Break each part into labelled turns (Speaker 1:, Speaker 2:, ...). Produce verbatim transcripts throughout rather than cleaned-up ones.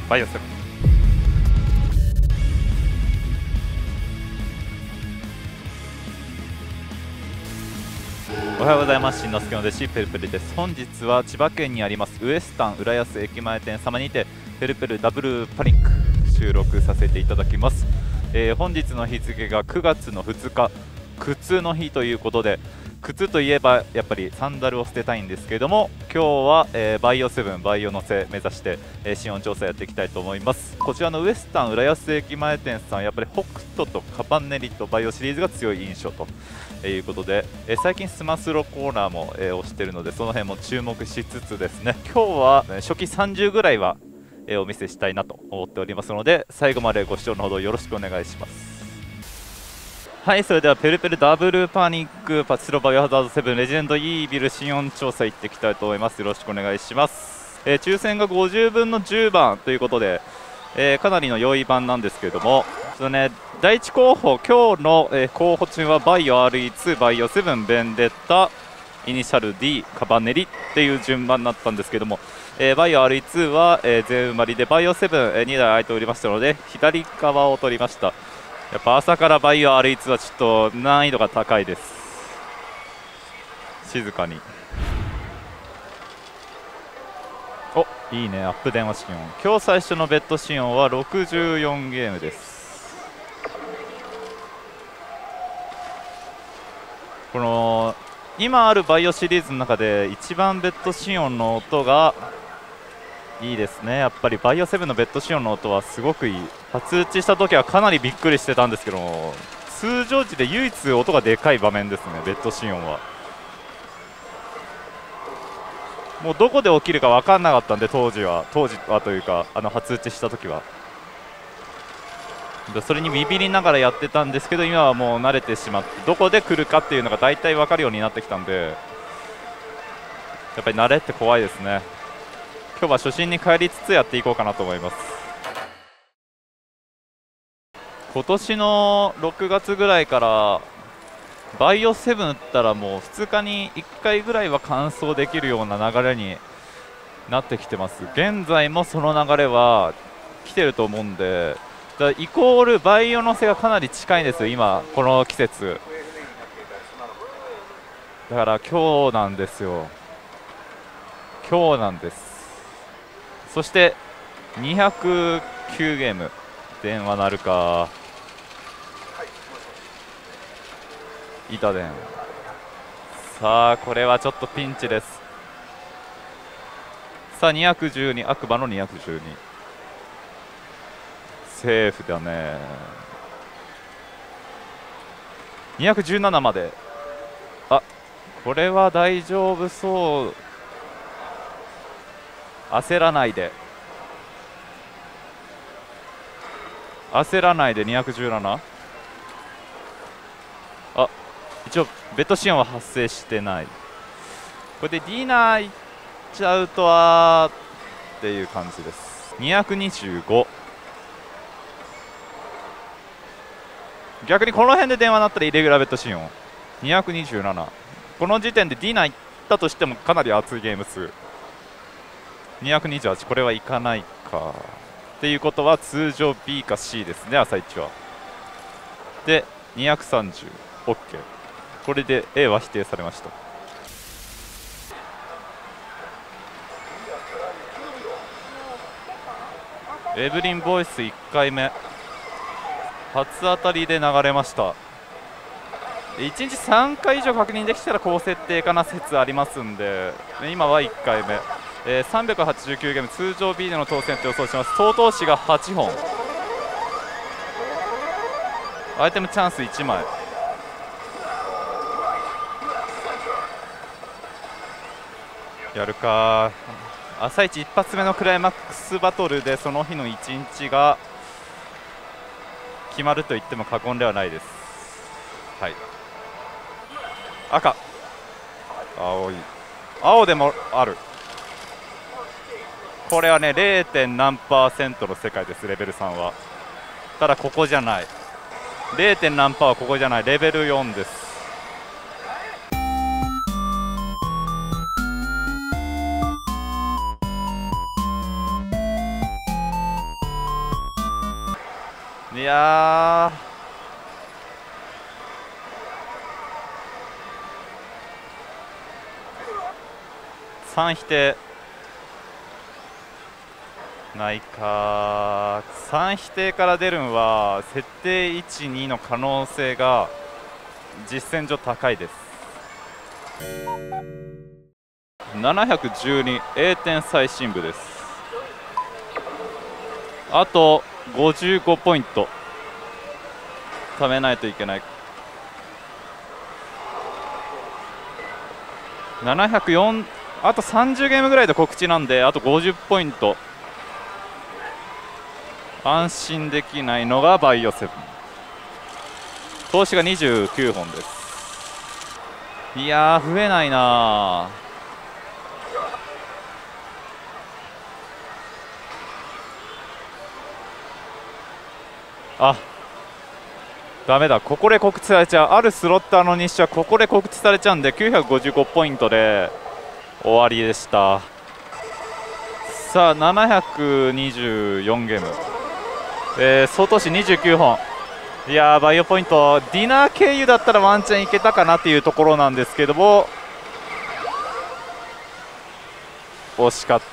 Speaker 1: バイオセブン。おはようございます。しんのすけの弟子ペルペルです。本日は千葉県にありますウエスタン浦安駅前店様にてペルペルダブルパニック収録させていただきます。えー、本日の日付がくがつのふつか、靴の日ということで、靴といえばやっぱりサンダルを捨てたいんですけども、今日は、えー、バイオセブンバイオのせ目指して、えー、心音調査やっていきたいと思います。こちらのウエスタン浦安駅前店さん、やっぱり北斗とカバンネリとバイオシリーズが強い印象ということで、えー、最近スマスロコーナーも、えー、押しているので、その辺も注目しつつですね、今日は初期さんじゅうぐらいは、えー、お見せしたいなと思っておりますので、最後までご視聴のほどよろしくお願いします。はい、それではペルペルダブルパニックパチスロバイオハザードセブンレジェンドイービル心音調査行っていきたいと思います。よろしくお願いします。えー、抽選がごじゅうぶんのじゅうばんということで、えー、かなりの良い番なんですけれども、そのね、だいいち候補、今日の、えー、候補中はバイオ アールイーツー、バイオセブン、ベンデッタ、イニシャル D、カバネリっていう順番になったんですけども、えー、バイオ アールイーツー は、えー、全埋まりでバイオセブン、えー、にだい空いておりましたので左側を取りました。やっぱ朝からバイオ アールイーツー はちょっと難易度が高いです。静かに。お、いいね、アップ電話心音。今日最初のベッド心音はろくじゅうよんゲームです。この今あるバイオシリーズの中で一番ベッド心音の音がいいですね。やっぱりバイオセブンのベッド心音の音はすごくいい。初打ちした時はかなりびっくりしてたんですけども、通常時で唯一音がでかい場面ですね、ベッド心音は。もうどこで起きるか分かんなかったんで、当時は当時はというか、あの初打ちした時はそれにビビりながらやってたんですけど、今はもう慣れてしまって、どこで来るかっていうのが大体分かるようになってきたんで、やっぱり慣れって怖いですね。今日は初心に帰りつつやっていこうかなと思います。今年のろくがつぐらいからバイオセブン打ったらもうふつかにいっかいぐらいは完走できるような流れになってきてます。現在もその流れは来てると思うんで、だイコールバイオのせがかなり近いんですよ、今この季節だから。今日なんですよ、今日なんです。そしてにひゃくきゅうゲーム、電話なるか、板電。さあこれはちょっとピンチです。さあにひゃくじゅうに、悪魔のにひゃくじゅうに、セーフだね。にひゃくじゅうななまで、あ、これは大丈夫そう。焦らないで焦らないでにひゃくじゅうなな。あ、一応ベッドシオンは発生してない。これでディナーいっちゃうとはっていう感じです。にひゃくにじゅうご。逆にこの辺で電話鳴ったらイレギュラーベッドシオンにひゃくにじゅうなな。この時点でディナーいったとしてもかなり熱いゲーム数。にひゃくにじゅうはち、これはいかないかっていうことは通常 B か C ですね、朝一は。でにひゃくさんじゅう OK。 これで A は否定されました。エブリンボイスいっかいめ初当たりで流れました。いちにちさんかい以上確認できたら高設定かな説ありますんで、今はいっかいめ、えー、さんびゃくはちじゅうきゅうゲーム、通常 B での当選と予想します。投投手がはちほん、アイテムチャンスいちまい。やるか。朝一一発目のクライマックスバトルでその日のいちにちが決まると言っても過言ではないです。はい、赤、青い、青でもある。これはね ゼロ. 点何パーセントの世界です、レベルさんは。ただここじゃない、 ゼロ. 点何パーはここじゃない、レベルよんです。 やーさん否定ないか。さん否定から出るんは設定いち、にの可能性が実戦上高いです。ななひゃくじゅうに A 点最深部です。あとごじゅうごポイント貯めないといけない。ななひゃくよん、あとさんじゅうゲームぐらいで告知なんで、あとごじゅうポイント。安心できないのがバイオセブン。投資がにじゅうきゅうほんです。いやー増えないな。あ、ダメだ、ここで告知されちゃう。あるスロッターの日誌はここで告知されちゃうんで、きゅうひゃくごじゅうごポイントで終わりでした。さあななひゃくにじゅうよんゲーム、えー、総投資にじゅうきゅうほん。いやーバイオポイントディナー経由だったらワンチャンいけたかなっていうところなんですけども、惜しかった。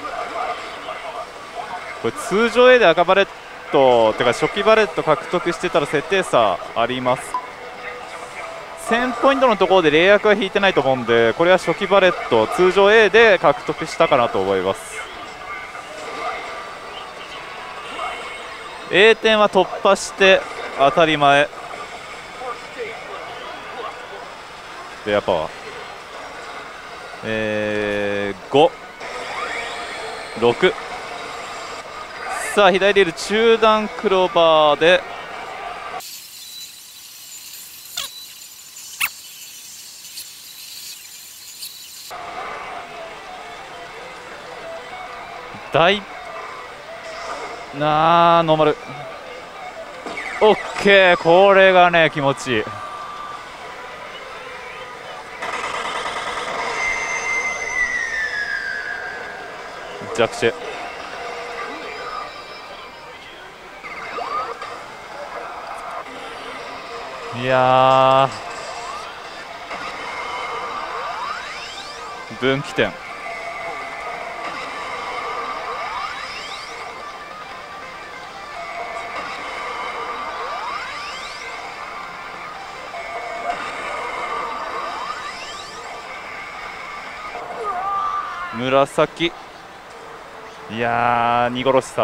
Speaker 1: これ通常 A で赤バレットてか初期バレット獲得してたら設定差あります。せんポイントのところで冷却は引いてないと思うんで、これは初期バレット通常 A で獲得したかなと思います。 A 点は突破して当たり前で、やっぱえー、ご、ろく。さあ左でいる中段クローバーで大なあノーマルオッケー。これがね気持ちいい。弱視いやー分岐点紫。いやー見殺しさ。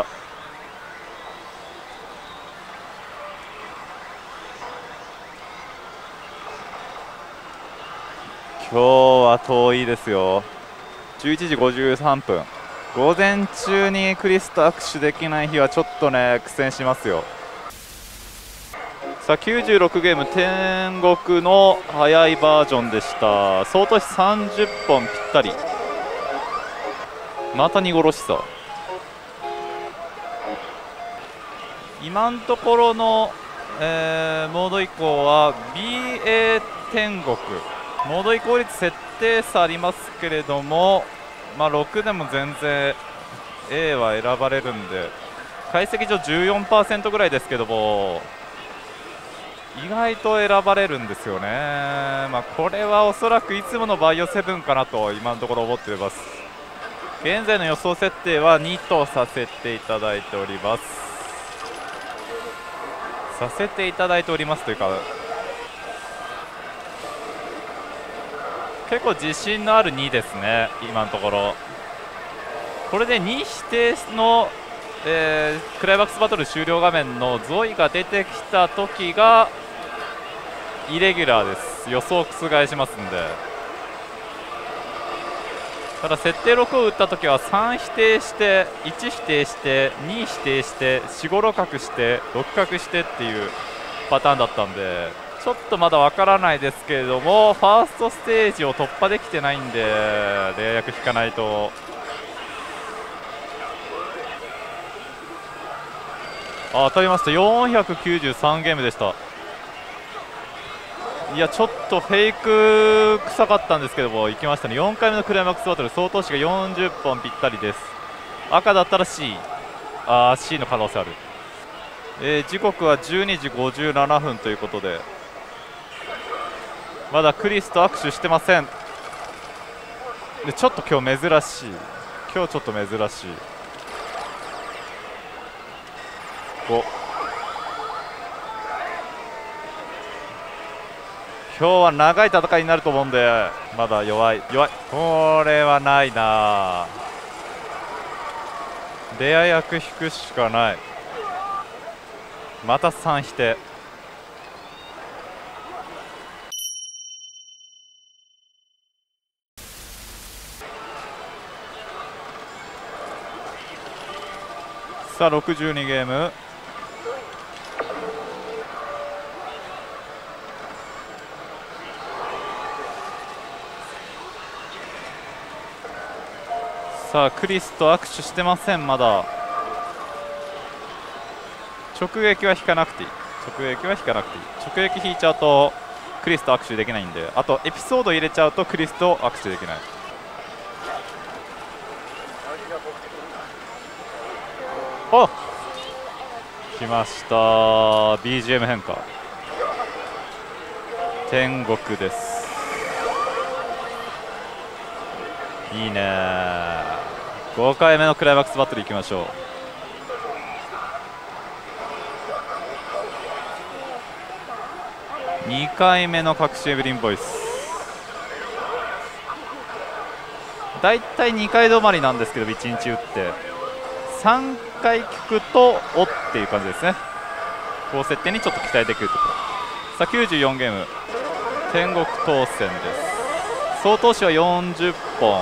Speaker 1: 今日は遠いですよ。じゅういちじごじゅうさんぷん、午前中にクリスと握手できない日はちょっとね苦戦しますよ。さあきゅうじゅうろくゲーム天国の早いバージョンでした。総投資さんじゅっぽんぴったり。また見殺しさ。今のところの、えー、モード移行は ビーエー 天国。モード移行率設定差ありますけれども、まあ、ろくでも全然 A は選ばれるんで、解析上 じゅうよんパーセント ぐらいですけども意外と選ばれるんですよね。まあ、これはおそらくいつものバイオセブンかなと今のところ思っています。現在の予想設定はにとさせていただいております。させていただいておりますというか、結構自信のあるにですね今のところ。これでに否定の、えー、クライマックスバトル終了画面のゾイが出てきた時がイレギュラーです。予想を覆しますんで。ただ設定ろくを打った時はさん否定していち否定してに否定してよん、ご、ろくしてろく角してっていうパターンだったんで、ちょっとまだわからないですけれども、ファーストステージを突破できてないんで冷却引かないと。あ、当たりました。よんひゃくきゅうじゅうさんゲームでした。いやちょっとフェイク臭かったんですけども、いきましたね。よんかいめのクライマックスバトル、総投資がよんじゅっぽんぴったりです。赤だったら C、 あー C の可能性ある。 えー、時刻はじゅうにじごじゅうななふんということで、まだクリスと握手してません。でちょっと今日珍しい今日ちょっと珍しいご今日は長い戦いになると思うんで、まだ弱い弱いこれはないな。レア役引くしかない。またさん引てさあろくじゅうにゲーム。さあクリスと握手してません。まだ直撃は引かなくていい。直撃は引かなくていい。直撃引いちゃうとクリスと握手できないんで、あとエピソード入れちゃうとクリスと握手できない。あ、来ました。 ビージーエム 変化天国です。いいね。ごかいめのクライマックスバトルいきましょう。にかいめの隠しエブリンボイス。だいたいにかい止まりなんですけど、いちにち打ってさんかい聞くとおっていう感じですね。高設定にちょっと期待できるところ。さあきゅうじゅうよんゲーム天国当選です。総投資はよんじゅっぽん。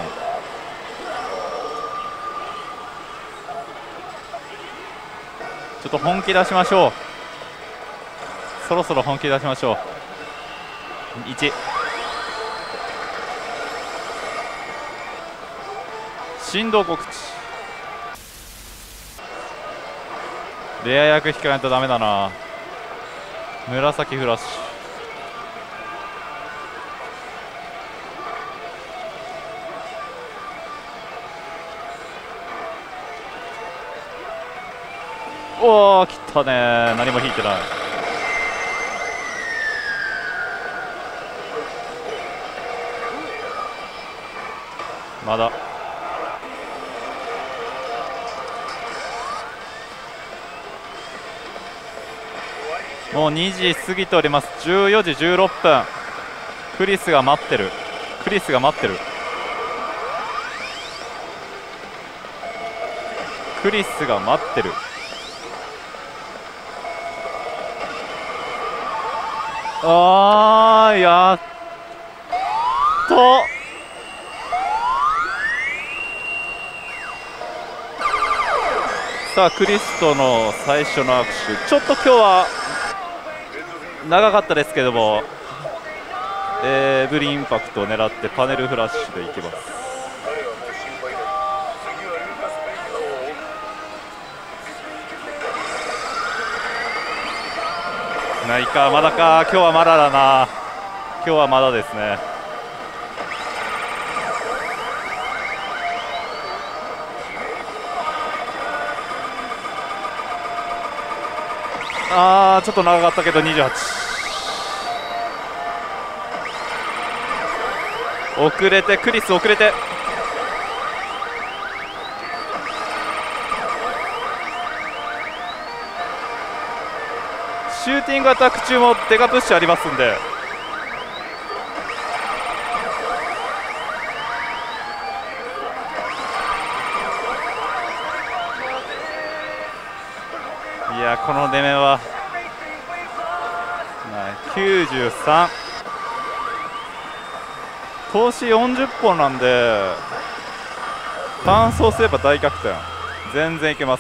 Speaker 1: ちょっと本気出しましょう。そろそろ本気出しましょう。いち振動告知。レア役引かないとダメだな。紫フラッシュ。おお、切ったね。何も引いてない。まだもうにじ過ぎております。じゅうよじじゅうろっぷん。クリスが待ってる。クリスが待ってる。クリスが待ってる。あー、やっとさあクリスとの最初の握手、ちょっと今日は長かったですけども、エブリンパクトを狙ってパネルフラッシュでいきます。ないか、まだか。今日はまだだな。今日はまだですね。あー、ちょっと長かったけどにじゅうはち。遅れてクリス遅れてシューティングアタック中もデカプッシュありますんで、いやこの出目はきゅうじゅうさん。投資よんじゅっぽんなんで単走すれば大逆転、全然いけます。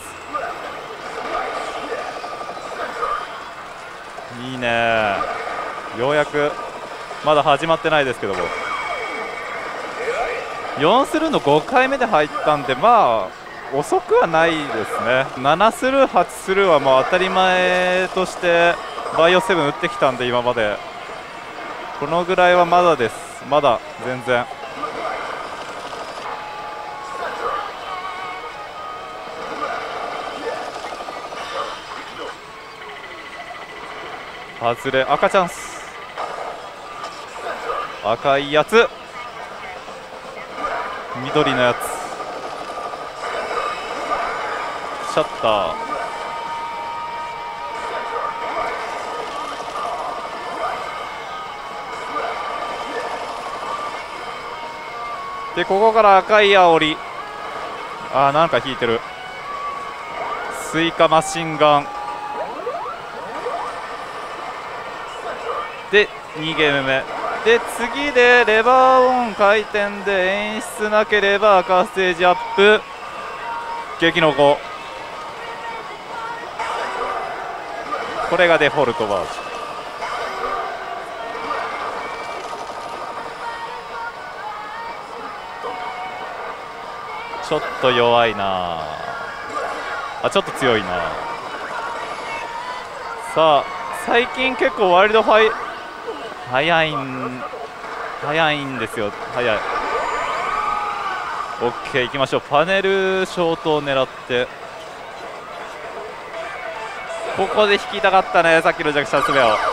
Speaker 1: いいね。ようやくまだ始まってないですけども、よんスルーのごかいめで入ったんで、まあ遅くはないですね。ななスルーはちスルーはもう当たり前としてバイオセブン打ってきたんで、今までこのぐらいはまだです。まだ全然。 外れ、赤チャンス、赤いやつ、緑のやつ、シャッター、でここから赤い煽り、あーなんか引いてる、スイカマシンガンでにゲーム目で、次でレバーオン回転で演出なければ赤ステージアップ、激のご、これがデフォルトバージョン。ちょっと弱いなあ、ちょっと強いな。さあ最近結構ワイルドファイ早いん早いんですよ、早い。 OK いきましょう。パネルショートを狙って、ここで引きたかったね、さっきの弱者滑を。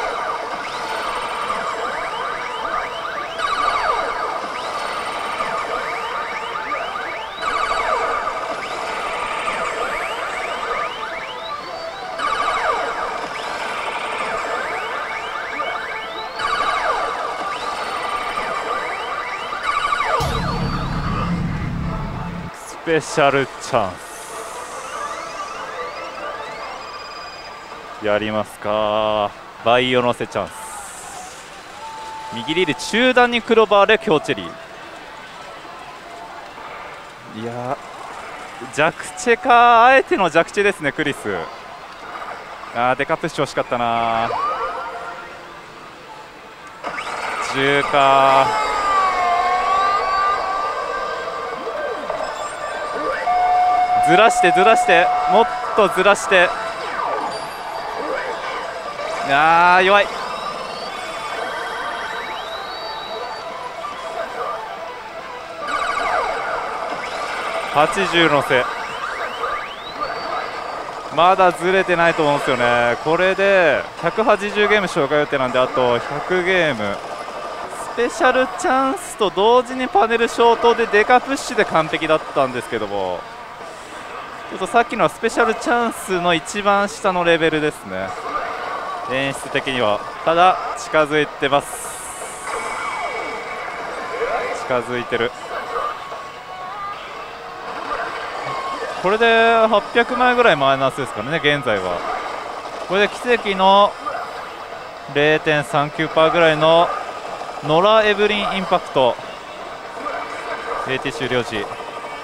Speaker 1: スペシャルチャンスやりますか。バイオ乗せチャンス、右リール中段にクローバーで強チェリー。いや弱チェか、あえての弱チェですねクリス。あーデカプッシュ惜しかったな。じゅうか、ずらしてずらして、もっとずらして、あー弱い。はちじゅうのせ、まだずれてないと思うんですよね。これでひゃくはちじゅうゲーム消化予定なんで、あとひゃくゲーム、スペシャルチャンスと同時にパネル消灯でデカプッシュで完璧だったんですけども、ちょっとさっきのはスペシャルチャンスの一番下のレベルですね、演出的には。ただ近づいてます、近づいてる。これではっぴゃくまいぐらいマイナスですからね現在は。これで奇跡の れいてんさんきゅうパーセント ぐらいのノラ・エブリンインパクト エーティー 終了時。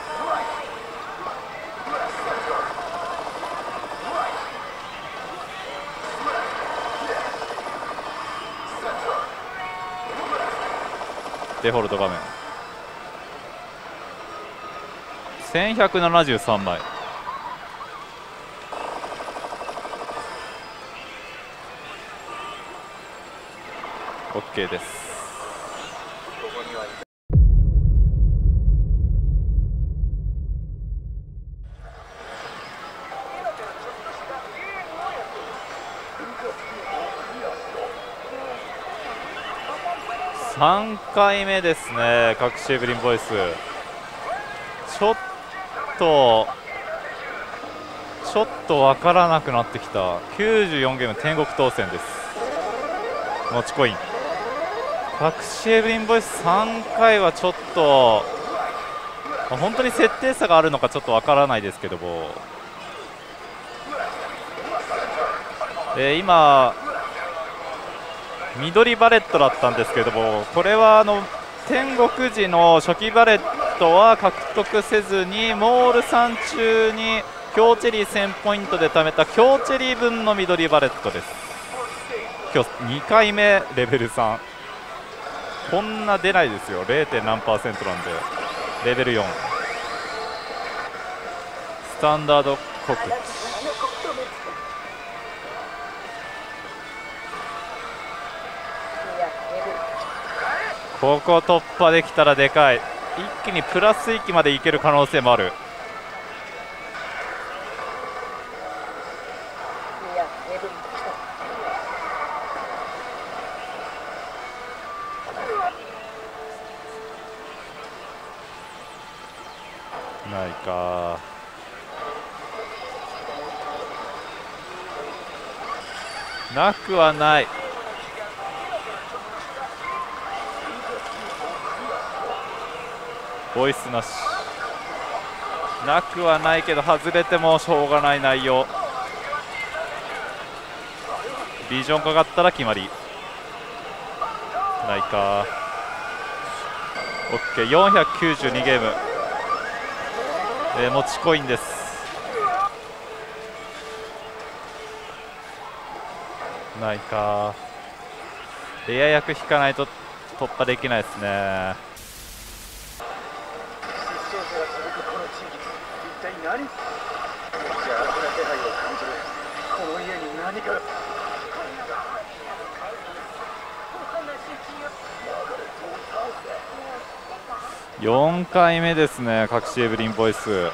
Speaker 1: デフォルト画面せんひゃくななじゅうさんまい。OK です。さんかいめですね、隠しエブリンボイス。ちょっとちょっと分からなくなってきた。きゅうじゅうよんゲーム天国当選です。持ちコイン隠しエブリンボイスさんかいはちょっと本当に設定差があるのかちょっと分からないですけども、えー、今緑バレットだったんですけども、これはあの天国時の初期バレットは獲得せずに、モールさん中に強チェリーせんポイントで貯めた強チェリー分の緑バレットです。今日にかいめレベルさん、こんな出ないですよ。 れい. 点何パーセントなんで。レベルよんスタンダード告知。ここ突破できたらでかい。一気にプラスいちまでいける可能性もある。 ないか。なくはない。ボイスなし。なくはないけど外れてもしょうがない内容。ビジョンかかったら決まり。ないか。オッケー、よんひゃくきゅうじゅうにゲーム、えー、持ちコインです。ないか。レア役引かないと突破できないですね。よんかいめですね、隠しエブリンボイス。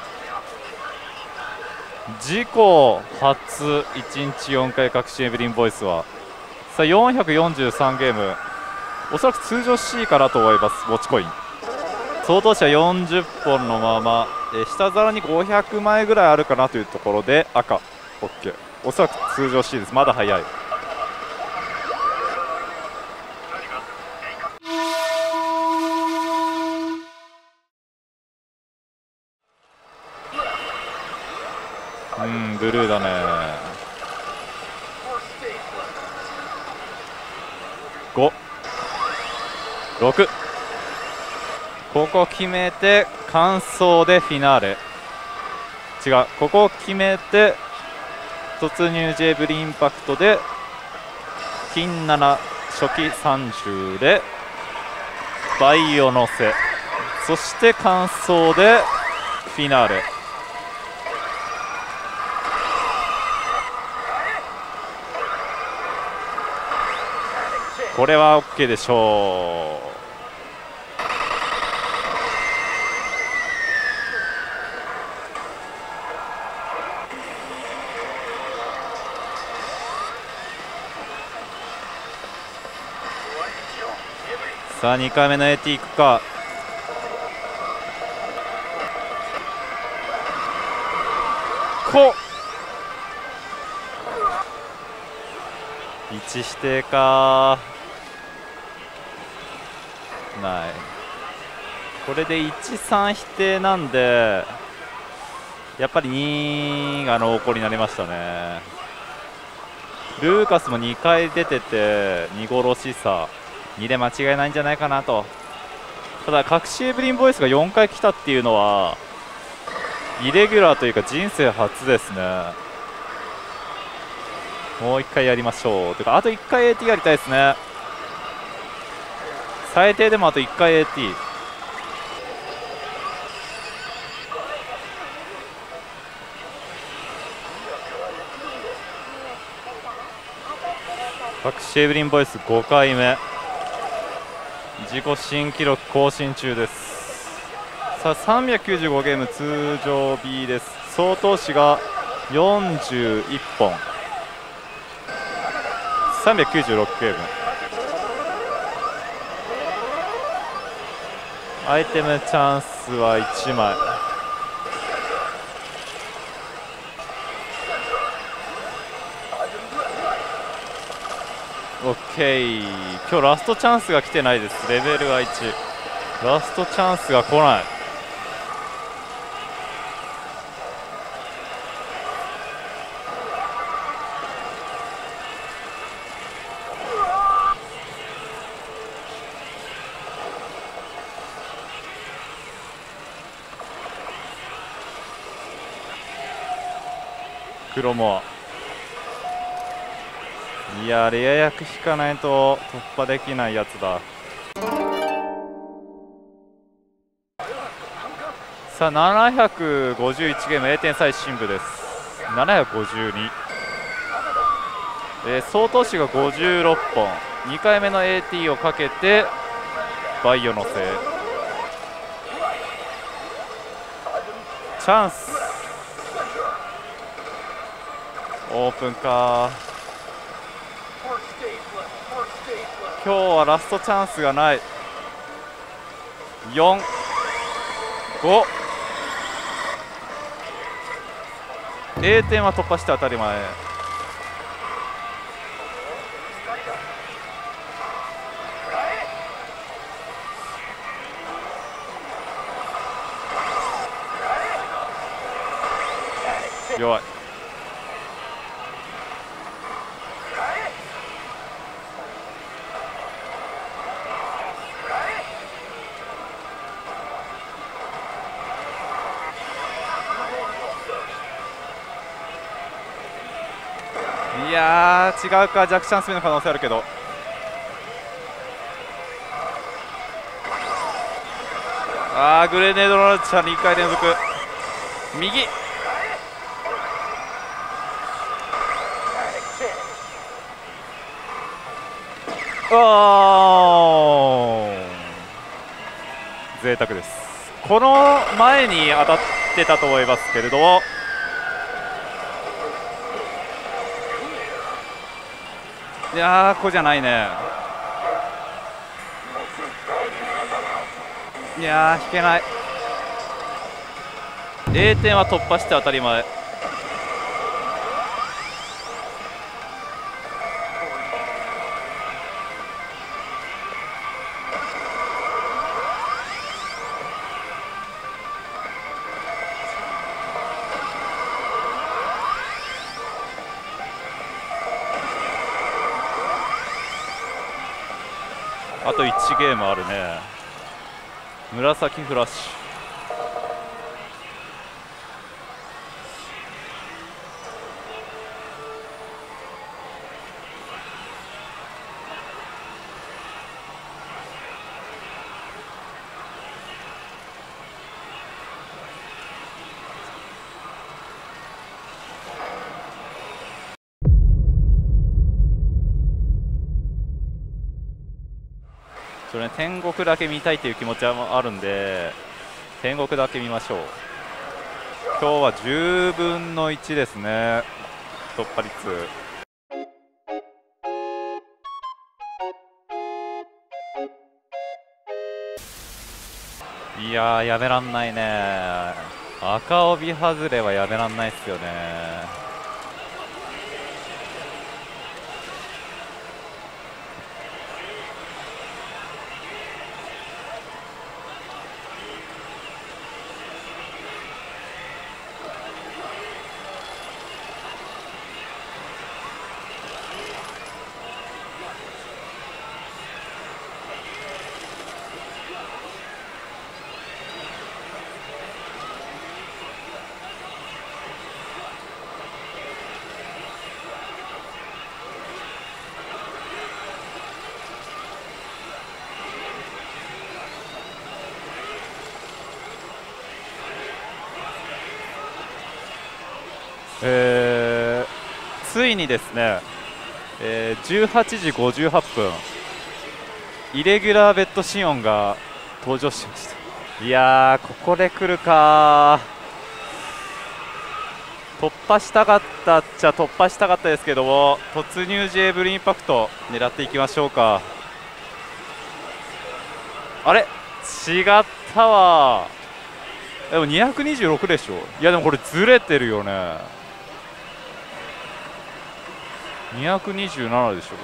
Speaker 1: 自己初いちにちよんかい隠しエブリンボイスはさあよんひゃくよんじゅうさんゲーム、おそらく通常 C かなと思います。持ちコイン相当値はよんじゅっぽんのまま、え下皿にごひゃくまいぐらいあるかなというところで赤 OK、 おそらく通常 C です。まだ早い。うん、ブルーだね。ご、ろく、ここ決めて完走でフィナーレ。違う、ここ決めて突入ジェブリンインパクトで金なな、初期さんじゅうでバイオ乗せ、そして完走でフィナーレ。これは OK でしょう。さあにかいめの エーティー いくか。こいち指定か。ない。これでいちさん否定なんでやっぱりにが濃厚になりましたね。ルーカスもにかい出ててに殺しさにで間違いないんじゃないかなと。ただ隠しエブリンボイスがよんかい来たっていうのはイレギュラーというか人生初ですね。もういっかいやりましょう。というかあといっかい エーティー やりたいですね。最低でもあといっかい エーティー。隠しエブリンボイスごかいめ、自己新記録更新中です。さあさんびゃくきゅうじゅうごゲーム通常 B です。総投資がよんじゅういっぽん、さんびゃくきゅうじゅうろくゲーム。アイテムチャンスはいちまい。オッケー、今日ラストチャンスが来てないです。レベルはいち、ラストチャンスが来ない。クロモア、いやレア役引かないと突破できないやつだ。さあななひゃくごじゅういちゲーム A 点最新部です。ななひゃくごじゅうに、えー、総投資がごじゅうろっぽん、にかいめの エーティー をかけてバイオのせい。チャンスオープンか。今日はラストチャンスがない。よん、ご、 A 点は突破して当たり前。弱い。いやー違うか、弱チャンス目の可能性あるけど。あーグレネードランチャーにかい連続右。おー贅沢です。この前に当たってたと思いますけれども、いやーここじゃないね。いやー引けない。 A 点は突破して当たり前。あといちゲームあるね。紫フラッシュ。それ、ね、天国だけ見たいという気持ちはあるんで、天国だけ見ましょう。今日はじゅうぶんのいちですね、突破率。いやーやめらんないね。赤帯外れはやめらんないっすよね。えー、ついにですね、えー、じゅうはちじごじゅうはっぷん、イレギュラーベッドシオンが登場しました。いやーここで来るか。突破したかったっちゃ突破したかったですけども、突入時エブリンインパクト狙っていきましょうか。あれ違ったわ。でもにひゃくにじゅうろくでしょ。いやでもこれずれてるよね。にひゃくにじゅうななでしょ。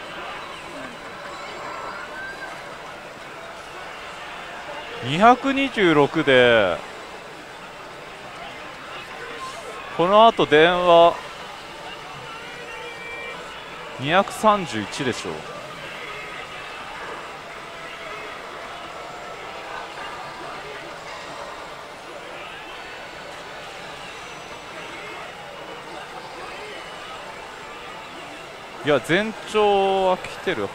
Speaker 1: にひゃくにじゅうろくでこのあと電話にひゃくさんじゅういちでしょ。いや前兆は来てるはず。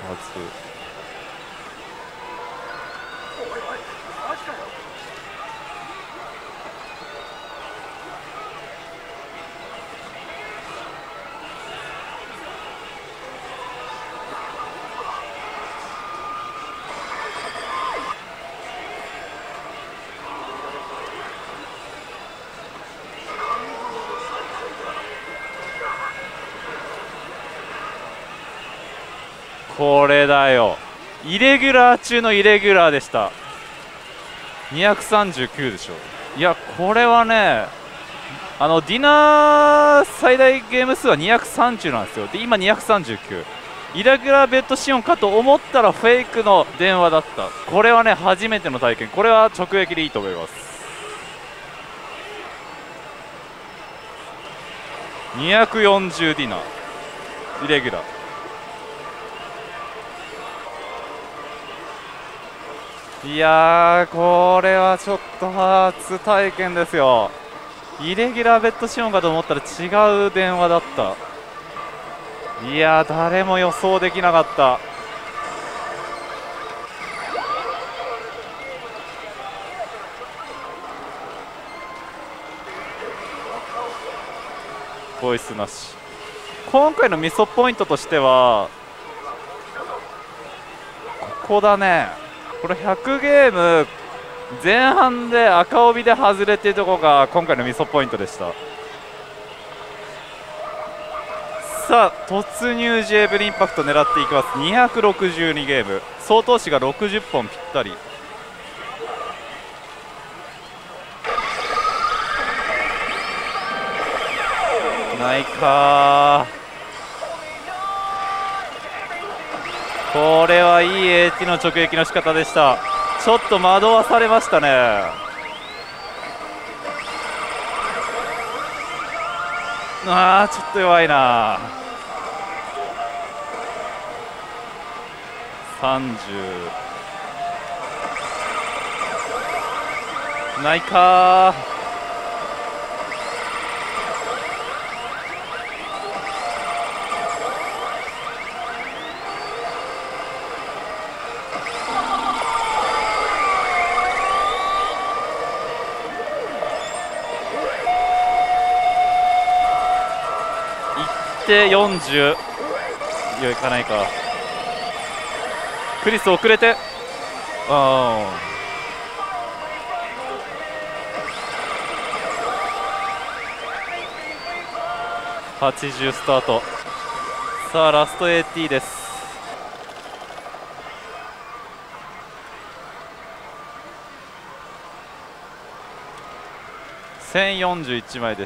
Speaker 1: これだよ、イレギュラー中のイレギュラーでした。にひゃくさんじゅうきゅうでしょ。いやこれはね、 あのディナー最大ゲーム数はにひゃくさんじゅうなんですよ。で今にひゃくさんじゅうきゅう、イレギュラーベッドシオンかと思ったらフェイクの電話だった。これはね初めての体験、これは直撃でいいと思います。にひゃくよんじゅうディナーイレギュラー、いやーこれはちょっと初体験ですよ。イレギュラーベッドシオンかと思ったら違う電話だった。いやー誰も予想できなかった。ボイスなし。今回のミソポイントとしてはここだね。これひゃくゲーム前半で赤帯で外れているところが今回のミソポイントでした。さあ突入ジェーブルインパクト狙っていきます。にひゃくろくじゅうにゲーム、総投資がろくじゅっぽんぴったり。ないかー、これはいい エーティー の直撃の仕方でした。ちょっと惑わされましたね。あーちょっと弱いな。さんじゅうないかー。でよんじゅう、いやいかないか。クリス遅れて、ああはちじゅうスタート。さあラスト エーティー です。せんよんじゅういちまいです。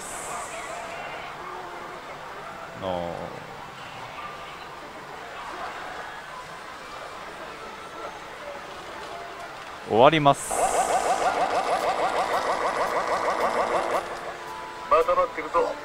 Speaker 1: 終わります。また待ってるぞ。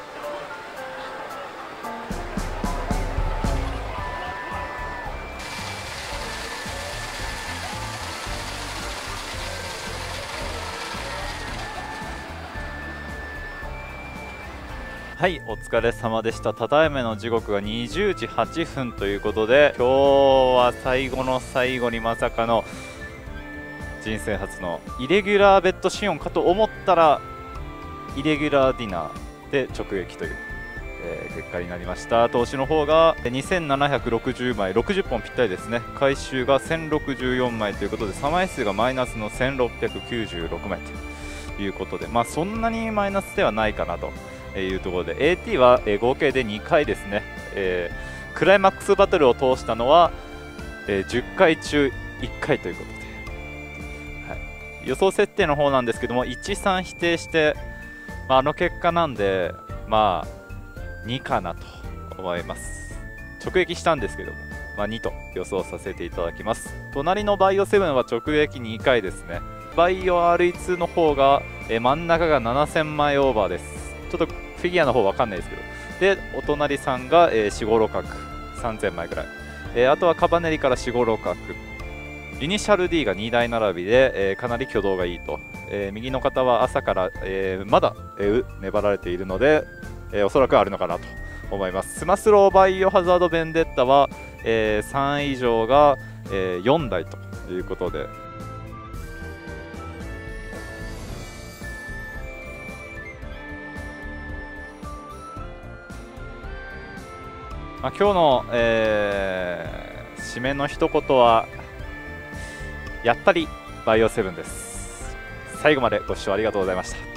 Speaker 1: はい、お疲れ様でした。ただいまの時刻がにじゅうじはっぷんということで、今日は最後の最後にまさかの人生初のイレギュラーベッドシオンかと思ったらイレギュラーディナーで直撃という、えー、結果になりました。投資の方がにせんななひゃくろくじゅうまい、ろくじゅっぽんぴったりですね。回収がせんろくじゅうよんまいということで、差枚数がマイナスのせんろっぴゃくきゅうじゅうろくまいということで、まあそんなにマイナスではないかなというところで、 エーティー は合計でにかいですね。えー、クライマックスバトルを通したのは、えー、じゅっかいちゅういっかいということで、予想設定の方なんですけども、いちさん否定して、まあ、あの結果なんで、まあにかなと思います。直撃したんですけども、まあ、にと予想させていただきます。隣のバイオセブンは直撃にかいですね。バイオ アールイーツー の方がえ真ん中がななせんまいオーバーです。ちょっとフィギュアの方わかんないですけど、でお隣さんがよん、ご、ろくさんぜんまいぐらい、えー、あとはカバネリからよん、ご、ろくイニシャル ディー がにだい並びで、えー、かなり挙動がいいと、えー、右の方は朝から、えー、まだ、えー、粘られているので、えー、おそらくあるのかなと思います。スマスローバイオハザードベンデッタは、えー、さん以上が、えー、よんだいということで、まあ、今日の、えー、締めの一言はやっぱりバイオセブンです。最後までご視聴ありがとうございました。